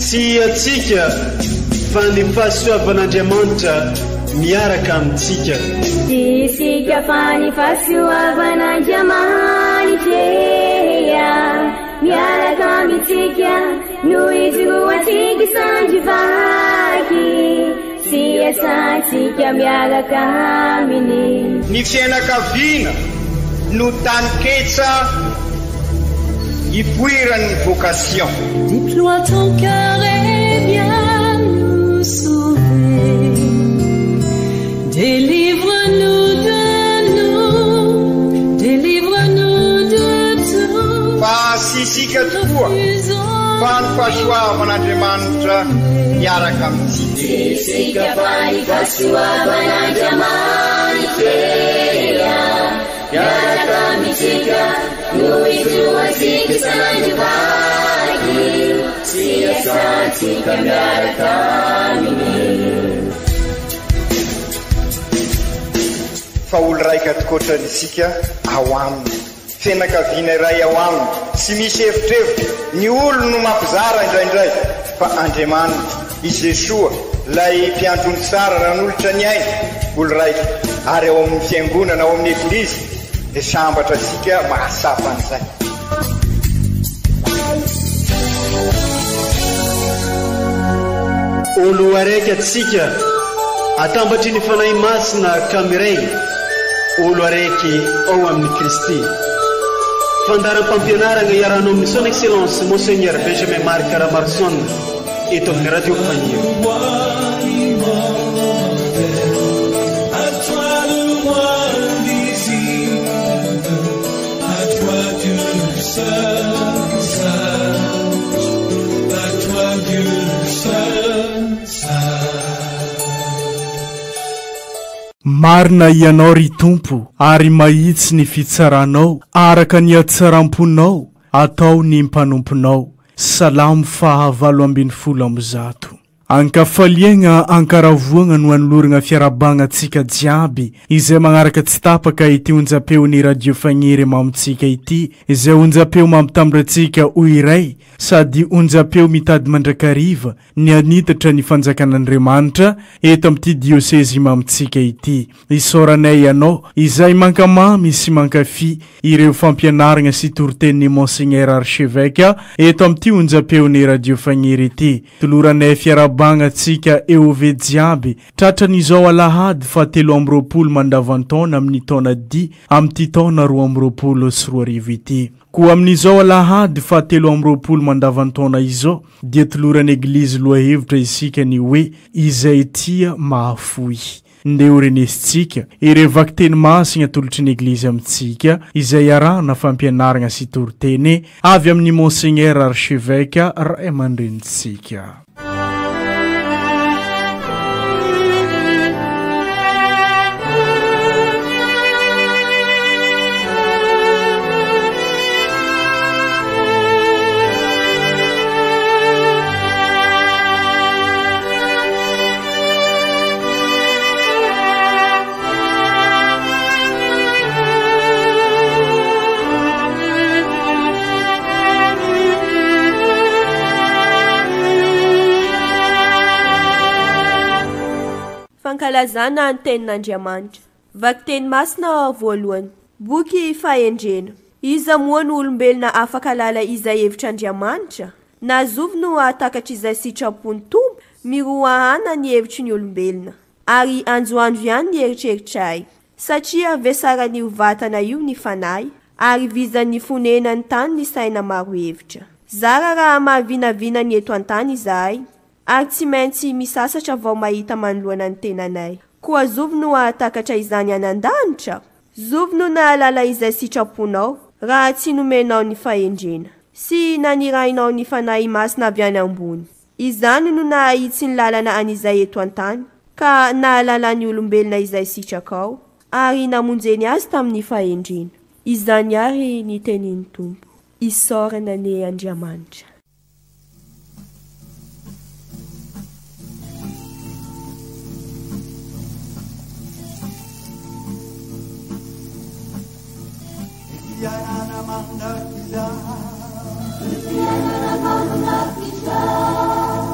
Tsy atsika fa ny fahasoavan'Andriamanitra miaraka amintsika. Isika fa ny fahasoavan'Andriamanitra miaraka amintsika noho izy roantsika sandrivaky sy asantsika miaraka aminy. Ny fianakaviana no taniketsa ipoiran'ny vocation. Déploie ton cœur et viens nous sauver. Délivre-nous de tout. Fa sisika tokoa fa ny fahasoavan'Andriamanitra miaraka amintsika. Sisika fa ny fahasoavan'Andriamanitra miaraka amintsika noho izy roantsika sandrivaky sy asantsika miaraka aminy. Fa olo raika atokotran'isika ao aminy, fianakaviana iray ao aminy, tsy misy hevitrevitra. Ny olo no mampizara indraindray fa Andriamanitra i Jesoa lay mpiandrony tsara raha n'olotra ny aina olo raika. Ary ao amin'ny fiangonana ao amin'ny eglizy dia sambatra tsika mahasapa an'izay. Olo araiky atsika atambatry ny fanahy masina kamiray, olo araiky ao amin'ny Kristy. Fandaram-pampianarana iaranao amin'ny son excellence Monseigneur Benjamin Marc Caramarson eto amin'ny radio Fagnier. Marina ianao ry Tompo, ary mahitsy ny fitsaranao, araka ny hatsaram-ponao, atao ny mpanomponao. Salamo fahavalo ambin'ny folo amby zato. Ankafaliagna ankaravoagna no anolorana fiarabagna antsika jiaby izay magnaraka tsy tapaka ity onjam-peon'ny radio Fagniry mamontsika ity, izay onjam-peo mampitambarantsika ho iray sady onjam-peo mitady mandrakariva ny anitatra ny fanjakan'Andriamanitra eto amin'ity diosezi mamontsika ity. Isoranay ianao izay mankamamy sy mankafi ireo fampianarana sy toriten'ny Monseigneur Archevêque eto amin'ity onjam-peon'ny radio Fagniry ity. Toloranay fiarabagna tsika eove jiaby tratran'izao alahady fa 3 mandavantaona amin'ny taona di amin'ity taona 2024 ity. Koa amin'izao alahady fa 3 mandavantaona izao dia toloran'ny eglizy lohahevitra isika ny hoe izay tia mahafoy. Ndeo renesitsika irevaky teny masina tolotry ny eglizy amintsika izay arahana fampianarana sy toriteny avy amin'ny Monseigneur Archevêque ray aman-drenitsika. Fankalazana ny tenin'Andriamanitra. Vaky teny masina voalohany. Boky fahendrena. Iza moa no olombelona afaka lala izay hevitr'Andriamanitra? Nazovy no atakatra izay sitrapony tombo miroahana ny hevitry ny olombelona. Ary anjoandro ihany ny eritreritray. Satria vesaran'io vatana io ny fanahy, ary vizan'ny fonena ny tany ny saina maro hevitra. Zara raha mahavinavina ny eto an-tany izahay, ary tsy maintsy misasatra vao mahita manoloana ny tenanay. Koa zovy no atakatra izany anan-danitra. Zovy no nahalala izay sitraponao, raha tsy nomenao ny fahendrena. Sy nanirainao ny fanahy masina avy any ambony. Izany no nahitsy ny lalana an'izay eto an-tany, ka nahalala ny olombelona izay sitrakao, ary namonjeny azy tamin'ny fahendrena. Izany ary ny tenin'ny Tompo. Isorana ny Andriamanitra. Yana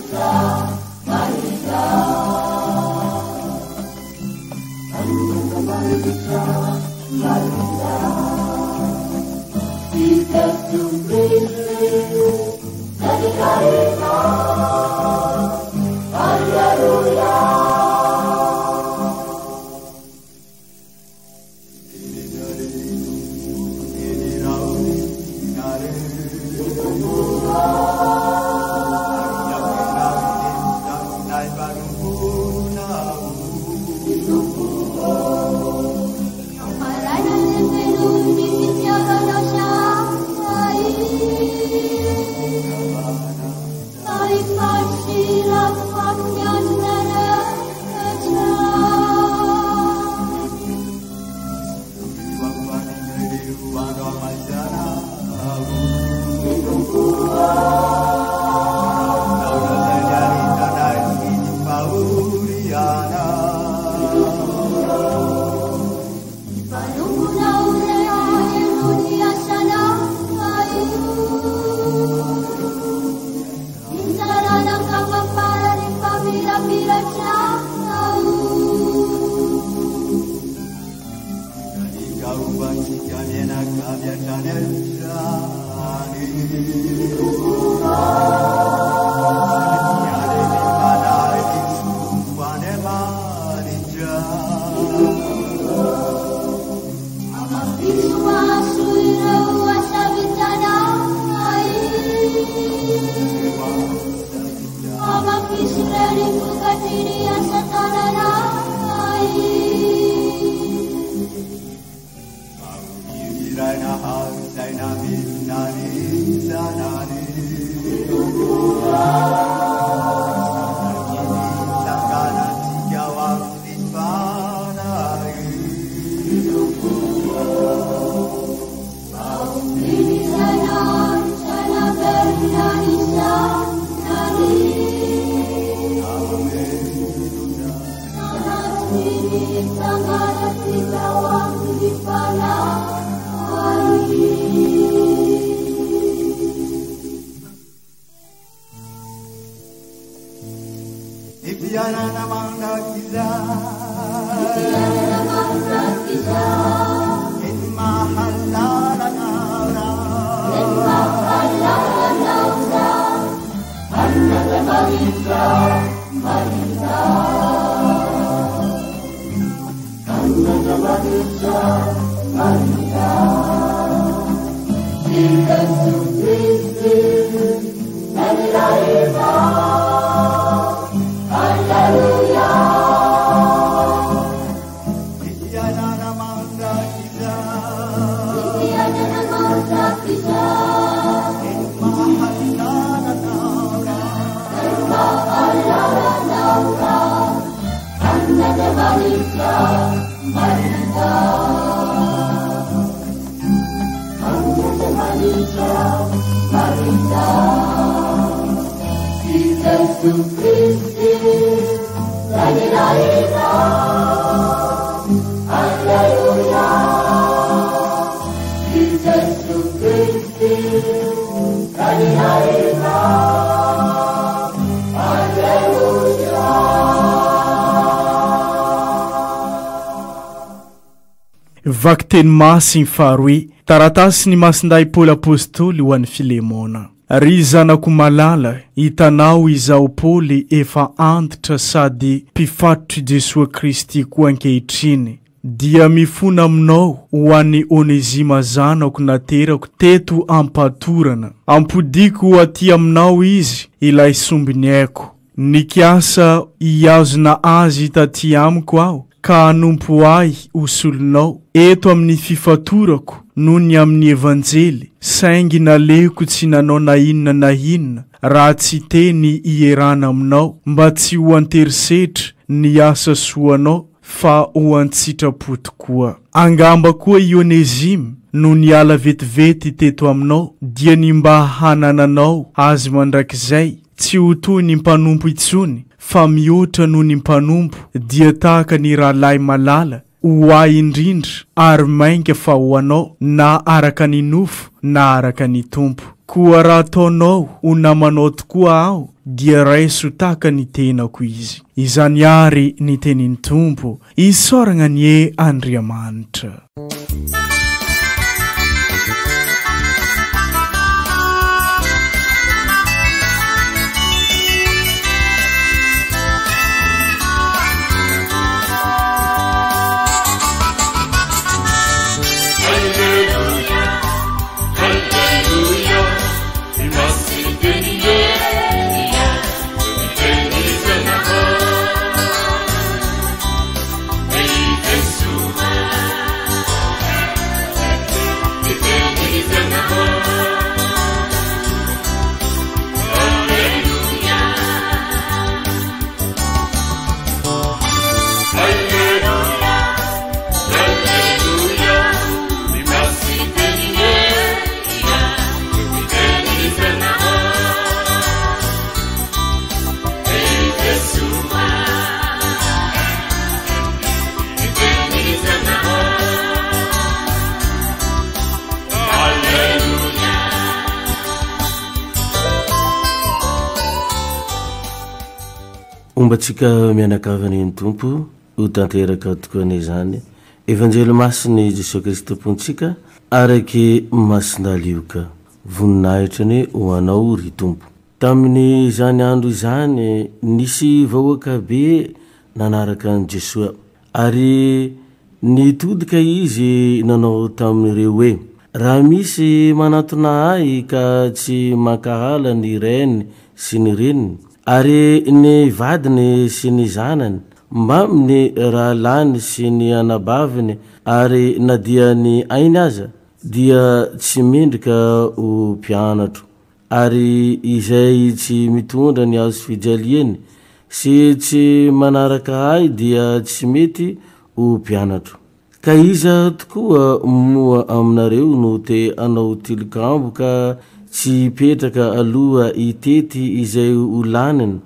Vakteny masiny faroe taratasy ny masinday Paul apôstôly ho an'ny Filemona. Ry zanako malala, hitanao izao Paul efa antitra sady mpifatotry Jesosy Kristy koa ankehitriny. Dia mifona aminao ho an'ny Onezima zanako naterako teto ampatorana. Ampodiko aty aminao izy ilay sombiny aiko. Nikiasa iazona azy taty amiko aho. Ka anompo ahy usolonao eto amin'ny fifatorako noho ny amin'ny evanjely saingy naleko tsy nanao na inona raha tsy teny ierana aminao mba tsy ho anterisetra ny asa soanao fa ho antsitrapoto koa. Angamba koa Onezima no niala vetivety teto aminao dia ny mba hanananao azy mandrakizay tsy ho toy ny mpanompo itsony fa mihoatra noho ny mpanompo dia tahaka ny rahalahy malala ho ahy indrindra ary mainka fa ho anao na araka ny nofo na araka ny tompo. koa raha ataonao ho namanao tokoa aho dia raiso tahaka ny tenako izy. Izany ary ny tenin'ny Tompo, isaoragna ny e Andriamanitra. Ombatsika mianakavany ny Tompo ho tanteraka tokoanay zany evanjely masiny Jesosy Kristy tompontsika araky masinalioka voninahitra ny ho anao ry Tompo. Tamin'ny zany andro izany nisy vahoaka be nanaraka ny Jesosy ary nitodika izy nanao tamin'ireo hoe raha misy manatona ahy ka tsy makahala ny reny sy ny reniny ary ny vadiny sy ny zanany mbaminy raha lany sy ny anabaviny ary na dia ny ainy aza dia tsy mendrika ho mpianatro ary izay tsy mitondra ny azo fijaliany sy tsy manaraka ahy dia tsy mety ho mpianatro. Ka iza tokoa moa aminareo no te anao tilikambo ka tsy petraka aloha itety izay ho laniny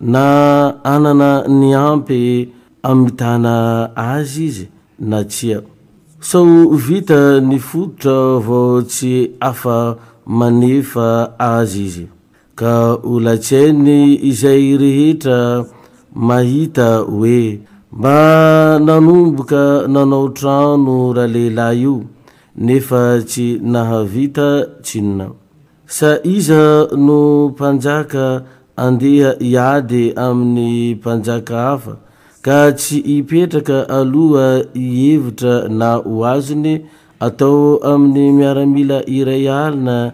na anana ny ampy amitana azy izy na tsia. Sao vita ny fototra vao tsy afa manefa azy izy ka olatsainy izay rehetra mahita hoe mba nanomboka nanao trano raha lehilahy io nefa tsy nahavita tsinona. Sa iza no mpanjaka andeha iady amin'ny mpanjaka hafa ka tsy ipetraka aloha ihevitra na ho azony atao amin'ny miaramila iray alina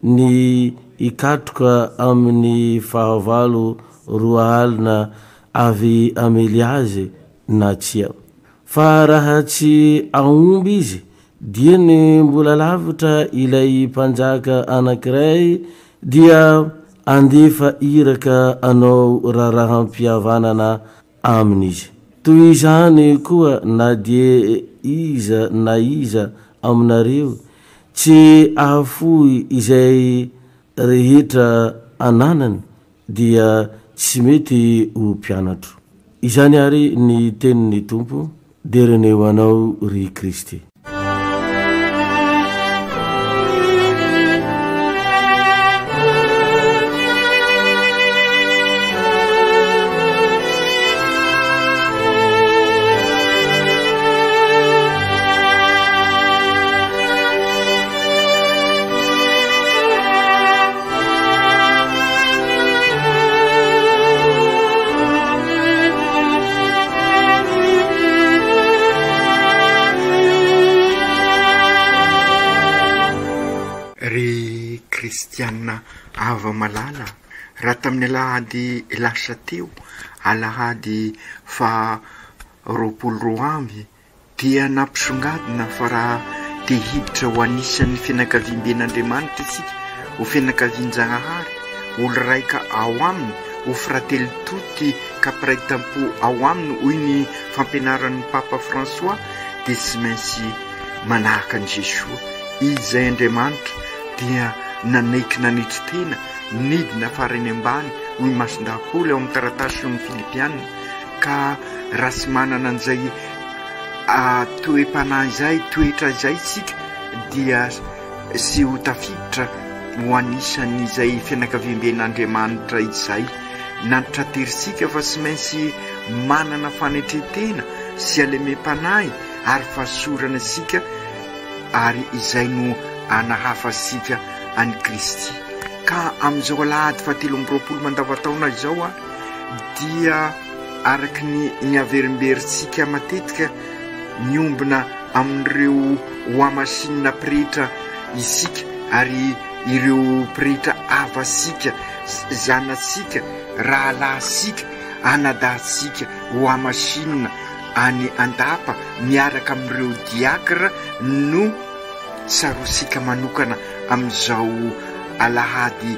ny ikatroka amin'ny fahavalo roa alina avy amely azy na tsia. Fa raha tsy aomby izy dia ny mbola lavitra ilay mpanjaka anankiray dia andefa iraka anao raharaham-pihavanana amin'izy. Toy izany koa na dia iza na iza aminareo tsy ahafoy izay rehetra ananany dia tsy mety ho mpianatro. Izany ary ny tenin'ny Tompo deriny ho anao ry Kristy. Kristianina ava malala raha tamin'ny alahady lasa teo alahady fa 24 amby dia nampisongadina fa raha te hiditra ho anisan'ny fianakaviam-ben'Andriamanitra isika ho fianakavian-Janahary olo raika ao aminy ho frately toty ka piray tampo ao aminy hoy ny fampianaran'ny Papa François dia tsy maintsy manahaka an'i Jesosy izay Andriamanitra dia nanaiky nanitry tena nidina farany ambany hoy masin-dahapolo ao amin'ny taratasy amin'ny Filipianina ka raha tsy manana an'izay toe-panahy izay toetra izay isika dia sy ho tafiditra ho anisan'izay fianakaviam-ben'Andriamanitra izay nanitraterisika fa tsy maintsy manana fanetretena sy alemem-panahy ary fahasorana sika ary izay no anahafasika any Kristy. Ka amin'izao alahady 17 mandavataona izao dia araky ny averimberitsika matetika miombina amin'ireo hoamasinina pretra isika ary ireo pretra avasika zanasika rahalasika anadatsika hoamasinina any andapa miaraka amin'ireo diakra no sarosika manokana amin'izao alahady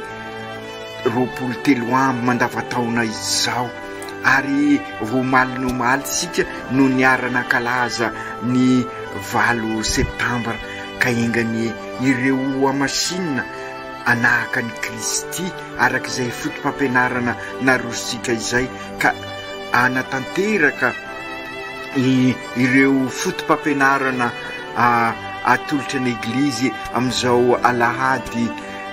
23 mandavataona izao. Ary vomaly nomaly sika no niarana kalaza ny 8 septambra ka engany ireo amasinina anahaka ny Kristy arak'izay fotom-pampianarana narosika izay ka anatanteraka ireo fotom-pampianarana atolotra ny eglizy amin'izao alahady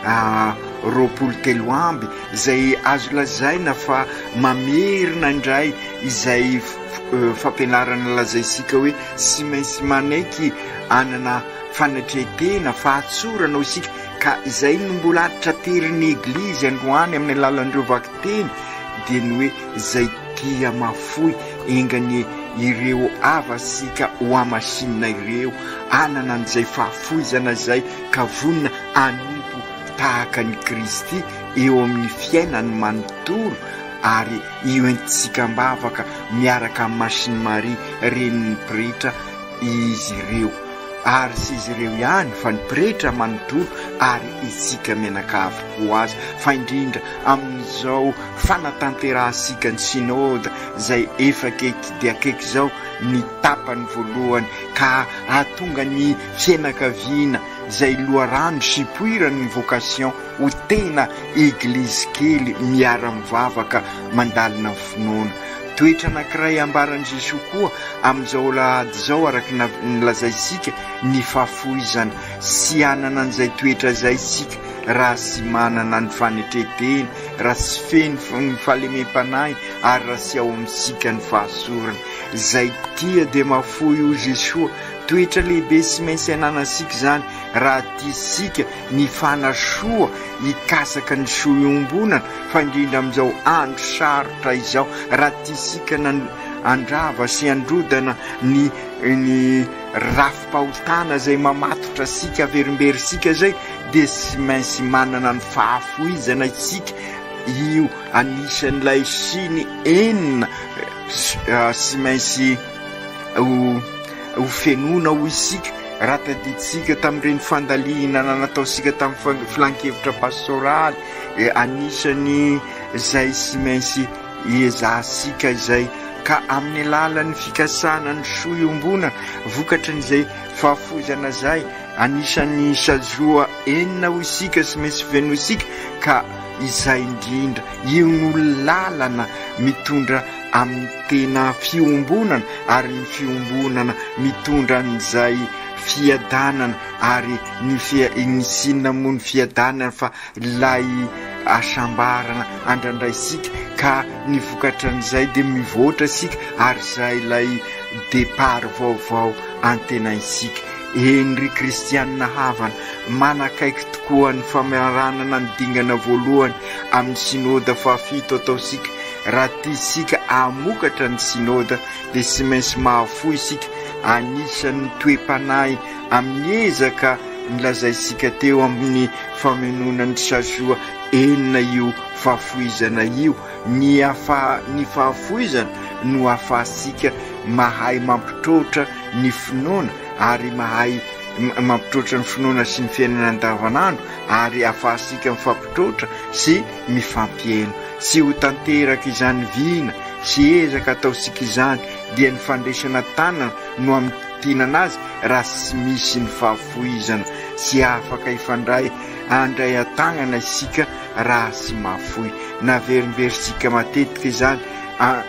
23 amby izay azo lazaina fa mamerina indray izay fampianarana lazaisika hoe sy maintsy manaiky anana fanatretena fahatsorana isika ka izay no mbola trateriny eglizy androany amin'ny alalan'ireo vakiteny dia ny hoe izay tia mafoy engany ireo avasika ho amasinina ireo anana an'izay fahafoizana izay ka vonina anompo tahaka ny Kristy eo amin'ny fiainany manontolo ary io entisika mbavaka miaraka amin'ny Masiny Maria renin'ny pretra izy ireo ary sy izy ireo ihany fa ny pretra manontolo ary isika menakavy ho azy fa indrindra amin'izao fanatanterahasika ny synode izay efa akaiky dia akaiky izao ny tapany voalohany ka ahatonga ny fianakaviana izay loharano sipoirany vocation ho tena eglizy kely miara-mivavaka mandalina finoana. Toetra anankiray ambaran'i Jesosy koa amin'izao lahady izao araky nilazaisika ny fahafoizana sy anana an'izay toetra izay isika raha sy manana ny fanetretena raha sy feno ny fahalemem-panahy ary raha sy ao amintsika ny fahasorana izay tia dia mafoy io Jesosy. Toetra lehibe sy maintsy ananasika zany raha tiasika ny fanasoa hikasaka ny soa iombonana fa indrindra amin'izao andro sarotra izao raha tiasika andrava sy androdana ny rafim-pahotana izay mamatotra sika averimberisika zay dia sy maintsy manana ny fahafoizana isika io anisan'ilay siny enina sy maintsy ho fenona ho isika raha taditsika tamin'ireny fandalina nataosika tamin'ny filan-kevitra pastoraly anisany izay sy maintsy iezahsika izay ka amin'ny alalan'ny fikasana ny soa iombonana vokatra n'izay fahafoizana izay anisan'ny sazoa enina ho isika sy maintsy fenosika ka izay indrindra io no lalana mitondra amin'ny tena fiombonana ary ny fiombonana mitondra n'izay fiadanana ary ny sinina moa ny fiadanana fa lay asambarana andrandraisika ka ny vokatran'izay dia mivoatra sika ary izay lay départ vaovao antenaisika. Eny kristianina havana manakaiky tokoa ny famaranana ny dingana voalohany amin'ny synode fahafito ataosika raha tiasika amokatra ny synode dia sy maintsy mahafoy isika anisan'ny toe-panahy amin'ny ezaka nilazaisika teo amin'ny famononan'ny sazoa enina io fahafoizana io ny fahafoizana no ahafahasika mahay mampitrotra ny finoana ary mahay mampitrotra ny finoana sy ny fiainana andavanandro ary ahafahasika mifampitrotra sy mifampiaino sy ho tanteraka izany vina sy ezaka ataosika izany dia ny fandraisana tanana no amin'ny tinana azy raha sy misy ny fahafoizana sy afaka ifandray andray atagnana isika raha sy mahafoy naverimberisika matetika izany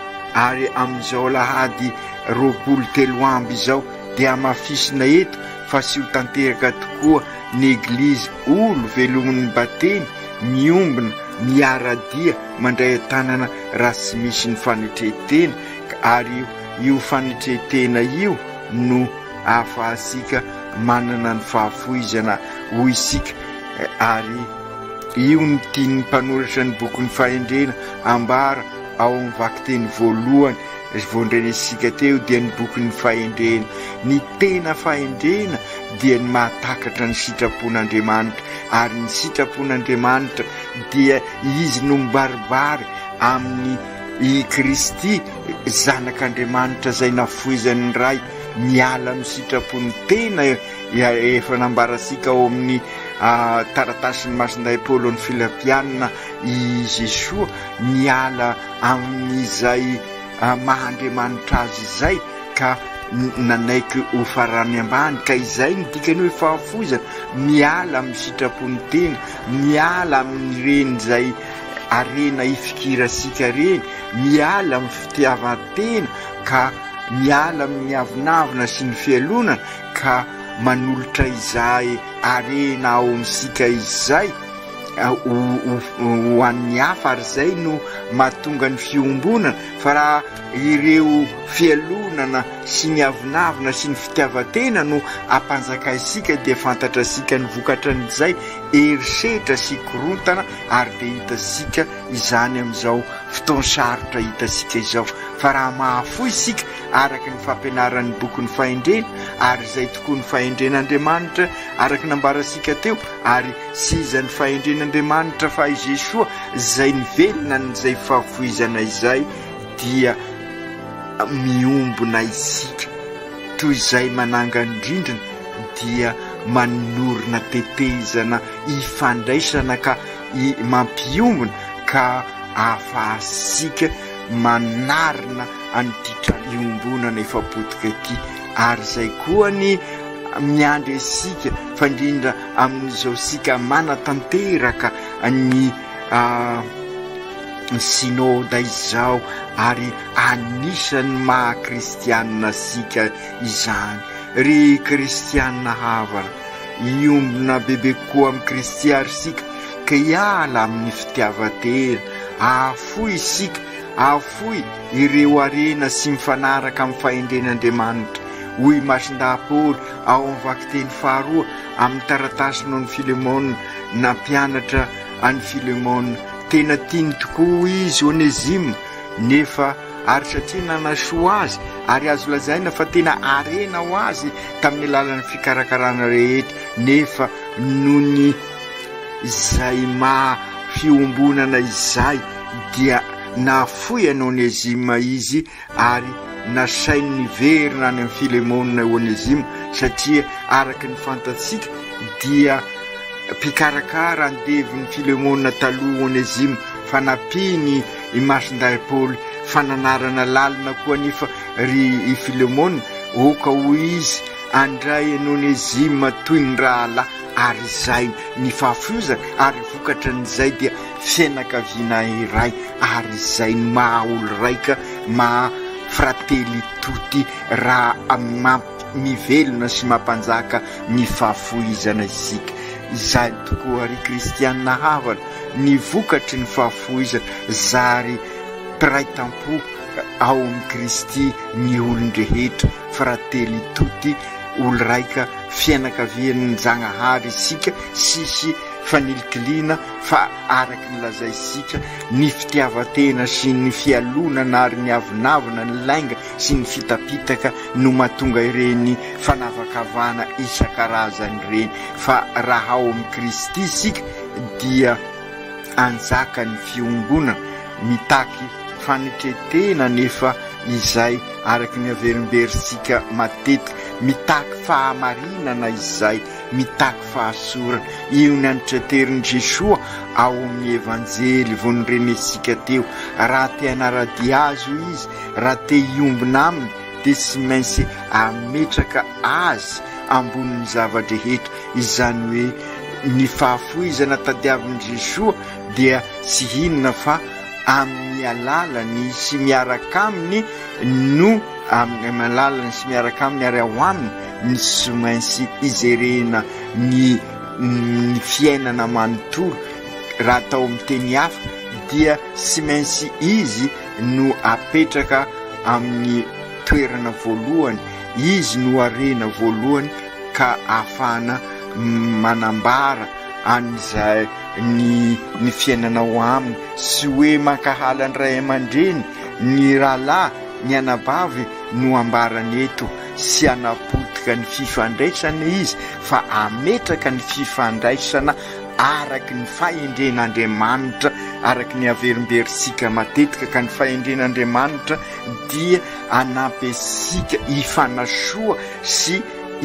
ary amin'izao lahady 23 amby izao dia mafisina eto fa sy ho tanteraka tokoa ny eglizy olo velomin'ny bateny miombona miaradia mandray an-tanana raha sy misy ny fanetretena ary io fanetretena io no ahafahasika manana ny fahafoizana ho isika ary io ny tiany mpanoratra ny boky ny fahendrena ambara ao amin'ny vakiteny voalohany voandrenesika teo dia ny boky ny fahendrena ny tena fahendrena dia ny mahatakatra ny sitrapon'Andriamanitra ary ny sitrapon'Andriamanitra dia izy no mibaribary amin'ny i Kristy zanak'Andriamanitra zay nafoizan'ny ray miala amin'ny sitrapony tena efa nambarasika ao amin'ny taratasiny masinday Paolo ny Filipianina i Jesoa miala amin'izay mahandriamanitra azy izay ka nanaiky ho farany ambany ka izay ny dikany hoe fahafozana miala amin'ny sitrapony tena miala amin'ireny zay arena ifikirasika reny miala amin'ny fitiavan-tena ka miala amin'ny avinavina sy ny fialonana ka manolotra izay arena ao amin'sika izay ho an'ny hafa ary zay no mahatonga ny fiombonana fa raha ireo fialonana sy ny avinavina sy ny fitiavan-tena no ampanjaka isika dia fantatra sika ny vokatra n'izay erisetra sy korontana ary dia hitasika izany amin'izao fotoan-sarotra hitasika izao fa raha mahafoy isika araka ny fampianaran'ny boky ny fahendrena ary izay tokoa ny fahendren'Andriamanitra araka nambarasika teo ary sizany fahendren'Andriamanitra fa i Jesoa izay nivelona n'izay fahafoizana izay dia miombona isika toy izay mananga indrindrina dia manorina tetezana ifandraisana ka mampiombona ka ahafahasika manarina anytitra iombonana efa potika ity ary zay koa ny miandry isika fa indrindra amin'izao sika manatanteraka ny synôda izao ary anisan'ny maha-kristianina sika izany ry kristianina havana iombona bebe koa amin'ny kristy ary sika ka hiala amin'ny fitiavan-tena ahafoy isika ahafoy ireo arena sy mifanaraka amin'ny fahendren'Andriamanitra hoy masinda Paolo ao amin'ny vakiteny faharoa amin'ny taratasiny ny Filemona nampianatra any Filemona tena tiany tokoa izy Onezima nefa ary satria nanasoa azy ary azo lazaina fa tena arena ho azy tamin'ny alalan'ny fikarakarana rehetra nefa nohony izay fiombonana izay dia nafoy any Onezima izy ary nasainy niverina any amin'ny Filemona Onezima satria araka ny fantatsika dia mpikarakara andeviny Filemona taloha Onezima fa napiny i masinday Paolo fananarana lalina koa nefa ry i Filemona oka ho izy andray ny Onezima toy ny rahalahy ary izay ny fahafiozana ary vokatra n'izay dia fianakaviana iray ary izay ny maha-olo raika maha-frately toty raha mivelona sy mampanjaka ny fahafoizana isika izay tokoa ry kristianina havana ny vokatry ny fahafoizana zary piray tampo ao amin'ny Kristy ny olon-drehetra frately toty olo raika fianakavian'ny Janahary isika sisy fanilikilina fa araky ny lazay isika ny fitiavan-tena sy ny fialonana ary ny avinavina ny lainga sy ny fitapitaka no mahatonga ireny fanavakavana isan-karazany ireny fa raha ao amin'ny Kristy isika dia anjaka ny fiombonana mitaky fanetretena nefa izay araky ny averimberisika matetika mitaky fahamarinana izay mitaky fahasorana io ny anitraterin'i Jesoa ao amin'ny evanjely voanirenesika teo raha te hanaradia azy izy raha te hiombona aminy dia sy maintsy ametraka azy ambonin'ny zavadrehetra izany hoe ny fahafoizana tadiavin'i Jesoa dia sy hinona fa amin'ny alalany sy miaraka aminy no amin'ny alalany sy miaraka aminy ary ao aminy ny sy mainsy izerena ny fiainana manontolo raha atao amin'ny teny hafa dia sy mainsy izy no apetraka amin'ny toerana voalohany, izy no arena voalohany ka ahafahana manambara an'izay ny fiainanao aminy, sy hoe mankahala ny ray aman-dreny ny rahalahy ny anabavy no ambarany eto, sy anapotika ny fifandraisana izy fa ametraka ny fifandraisana araky ny fahendren'Andriamanitra, araky ny averimberisika matetika ka ny fahendren'Andriamanitra dia anampy asika ifanasoa sy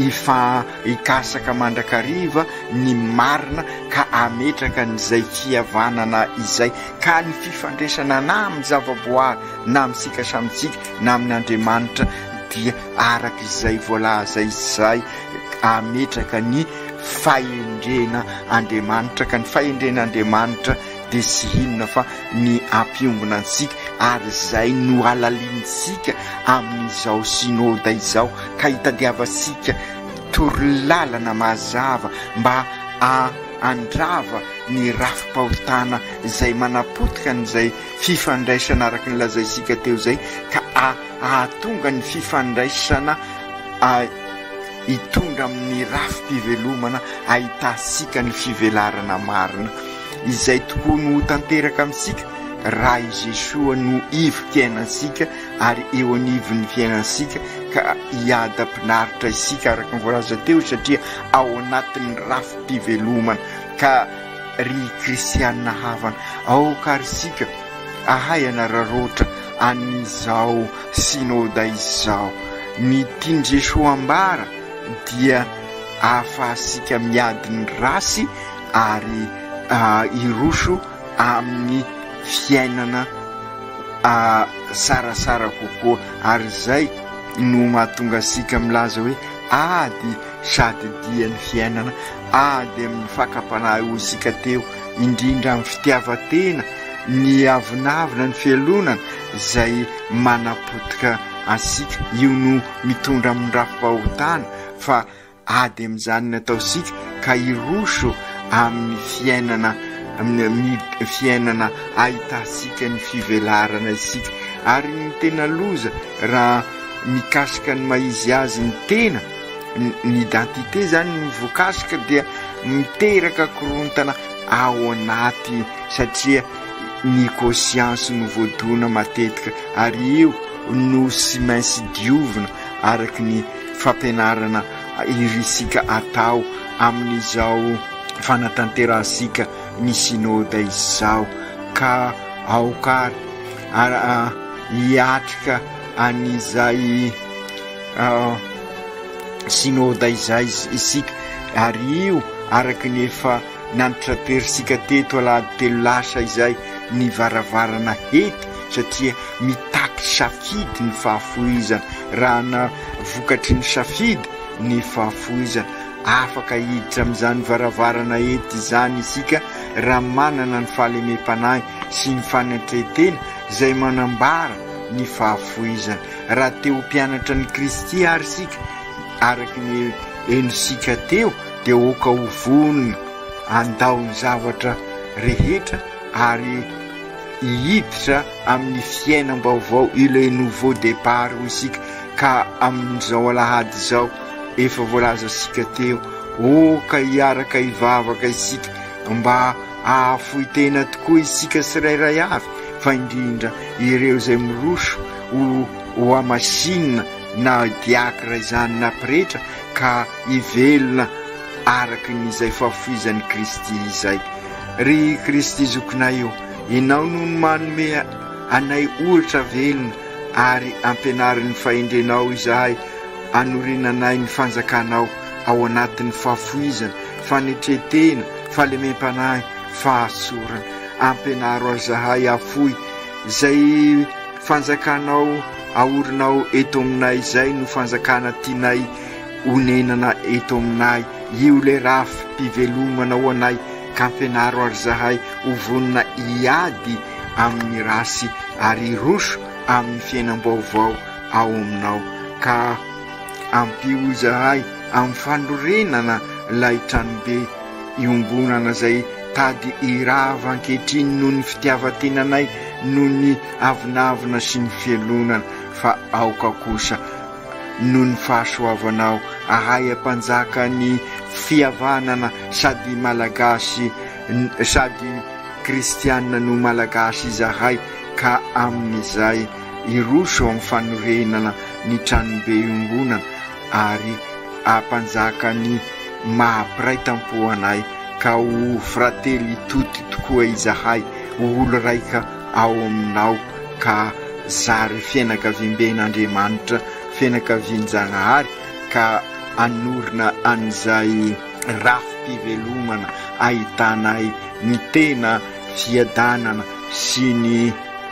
ikasaka mandrakariva ny marina ka ametraka n'izay fihavanana izay, ka ny fifandraisana na amin'ny zavaboary na amintsika samitsika na amin'Andriamanitra dia araka izay voalaza izay ametraka ny fahendrena Andriamanitra, ka ny fahendrena Andriamanitra dia sy inona fa ny ampiombona antsika ary izay no alaliantsika amin'izao synôda izao, ka hitadiavasika torolalana mazava mba andrava ny rafim-pahotana izay manapotika n'izay fifandraisana araky ny lazaisika teo zay, ka ahatonga ny fifandraisana hitondra amin'ny rafim-pivelomana, ahitasika ny fivelarana marina izay tokoa no tanteraka amintsika raha i Jesosy no ivo-piainansika ary eo anivon'ny fiainansika ka hiada-pinaritra isika araky ny voalaza teo, satria ao anatin'ny rafim-pivelomana ka ry kristianina havana ao karisika ahay anararoatra an'izao synôda izao. Ny tiany Jesosy ambara dia ahafahasika miady ny rasy ary iroso amin'ny fiainana sarasara kokoa, ary zay no mahatonga asika milaza hoe ady sady dia ny fiainana, ady amin'ny fakapanahy ho isika teo, indrindra amin'ny fitiavatena, ny avinavina, ny fialonana zay manapotika asika. Io no mitondra amin'ny rafim-pahotana fa ady amin'izany nataosika ka iroso amin'ny fiainana, amin'ny fiainana ahitasika ny fivelarana isika. Ary ny tena loza raha mikasika ny maizy azy ny tena, ny identité zany ny voakasika dia miteraka korontana ao anaty, satria ny conscience no voadona matetika, ary io no sy mainsy diovina araky ny fampianarana irisika atao amin'izao fanatanterahasika ny synôda izao, ka aokary hiatrika an'izay synôda izay isika, ary io araky ny efa nanitraperisika teto alahady telo lasa izay ny varavarana hety, satria mitaky safidy ny fahafoizana, raha na vokatry ny safidy ny fahafoizana afaka hiditra amin'izany varavarana hety zany isika raha manana ny fahalemem-panahy sy ny fanatretena zay manambara ny fahafoizana. Raha teo mpianatra ny Kristy ary sika araky ny enosika teo dia oka ho vonona andao ny zavatra rehetra ary hiditra amin'ny fiainam-baovao, ile nouveau départ ho isika. Ka amin'izao alahady izao efa voalaza sika teo, oka hiaraka hivavaka isika mba ahafoy tena tokoa isika sirairay avy, fa indrindra ireo zay miroso ho amasinina na diakra izany na pretra, ka hivelona araky n'izay fahafoizan'ny Kristy izay. Ry Kristy zokinay io, ianao no manome anay ohatra velona ary ampianarin'ny fahendrenao izahay, anorenanay ny fanjakanao ao anatin'ny fahafoizana, fanetretena, fahalemem-panahy, fahasorana. Ampianaro azy zahay afoy zay fanjakanao aorinao eto aminay izay no fanjakana tianay honenana eto aminay, io le rafim-pivelomana ho anay, ka ampianaro azy zahay ho vonona hiady amin'ny rasy ary roso amin'ny fiainam-baovao ao aminao. Ka ampio izahay amin'ny fanorenana ilay tranobe iombonana zay tady irava ankehitriny noho ny fitiavantenanay noho ny avinavina sy ny fialonana fa aoka kosa noho ny fahasoavanao ahay ampanjaka ny fihavanana sady malagasy sady kristianina no malagasy izahay ka amin'izay iroso amin'ny fanorenana ny tranobe iombonana ary ampanjaka ny mahampiray tampoanay ka ho frately toty tokoa izahay olo raika ao aminao ka zary fianakaviamben'Andriamanitra fianakavian-Janahary ka anorina an'izay rafim-pivelomana ahitanay ny tena fiadanana sy ny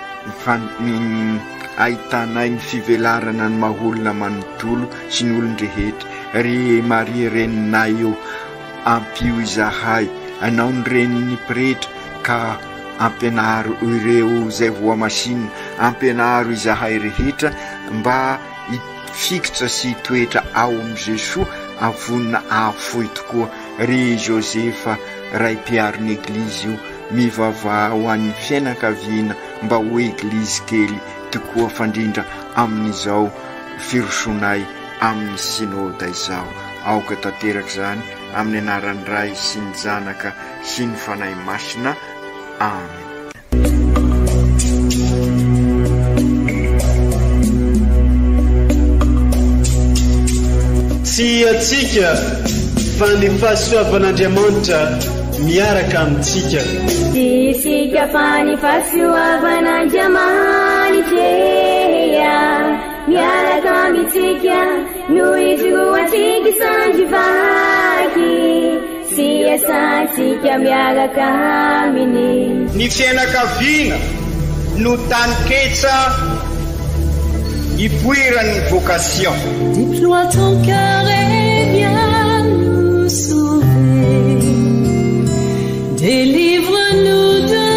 ahitanay ny fivelarana ny maholona manontolo sy ny olon-drehetra ry Maria reninay eo ampio izahay anao ny renin'ny pretra ka ampianaro ireo zay voamasinina ampianaro izahay rehetra mba fikitra sy toetra ao amin'ny Jesosy avonina afoy tokoa ry Josefa ray mpiaron'ny eglizy io mivavah ho an'ny fianakaviana mba ho eglizy kely tokoa fandrindra amin'izao firosonay amin'ny sinoda izao aoka tanteraka zany amin'ny anaran'ny Ray sy ny Zanaka sy ny Fanahy Masina amen. Tsy atsika fa ny fahasoavan'Andriamanitra miaraka amintsika. Tsika fa ny fahasoavan'Andriamanitra miaraka amintsika noho izy roantsika sandrivaky sy asantsika miaraka aminy. Ny fianakaviana no taniketsa ipoiran'ny vocation. Déploie ton cœur et viens nous sauver. Délivre-nous de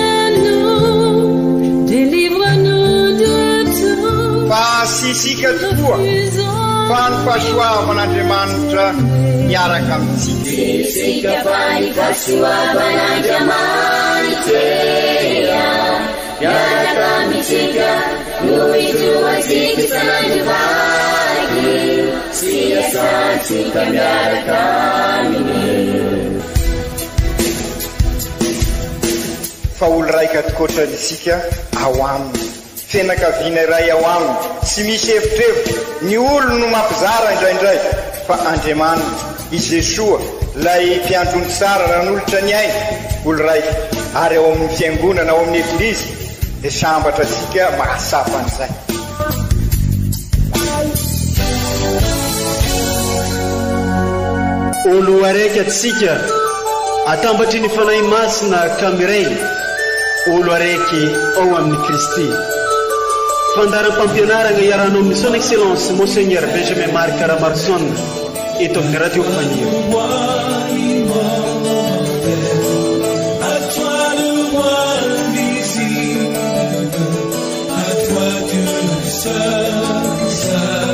tout. Fasisika tokoa fa ny fahasoavan'Andriamanitra miaraka amintsika. Tsika fa ny fahasoavan'Andriamanitra miaraka amintsika noho izy roantsika sandrivaky sy asantsika miaraka aminy. Fa olo raika tokoatranisika ao aminy fianakaviana iray ao aminy tsy misy hevitrevitra ny olo no mampizara indraindray fa Andriamanitra i Jesosy lay mpiandrony tsara ranolotra ny aina olo raika ary ao amin'ny fiangonana ao amin'ny eglizy dia sambatra tsika mahasapan'izay. Olo araiky atsika atambatry ny fanahy masina kamiray olo araiky ao amin'ny Kristy. Fandaram-pampianarana iaranao amin'ny son excellence Monseigneur Benjamin Marc Caramarson eto amin'ny radio Fania. À toi le roi invisible, à toi Dieu seul.